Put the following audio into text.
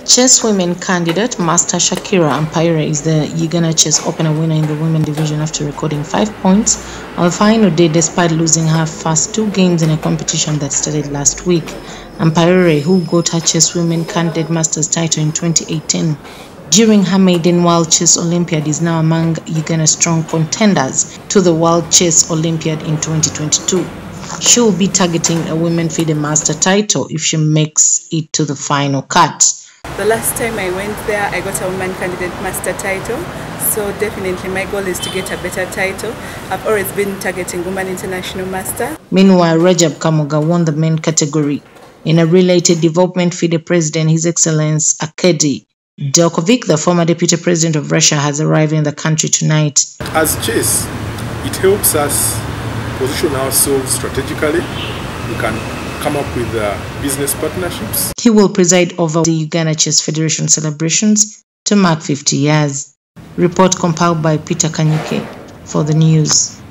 Chess women candidate Master Shakira Ampaire is the Uganda Chess Open winner in the women division after recording 5 points on the final day despite losing her first 2 games in a competition that started last week. Ampaire, who got her Chess Women Candidate Masters title in 2018 during her maiden World Chess Olympiad, is now among Uganda's strong contenders to the World Chess Olympiad in 2022. She will be targeting a Women FIDE Master title if she makes it to the final cut. The last time I went there, I got a woman candidate master title. So definitely my goal is to get a better title. I've always been targeting woman international master. Meanwhile, Rajab Kamuga won the men category. In a related development, FIDE President, His Excellency Arkady Delkovic, the former deputy president of Russia, has arrived in the country tonight. As chess, it helps us position ourselves strategically. We can come up with business partnerships. He will preside over the Uganda Chess Federation celebrations to mark 50 years. Report compiled by Peter Kanyike for the news.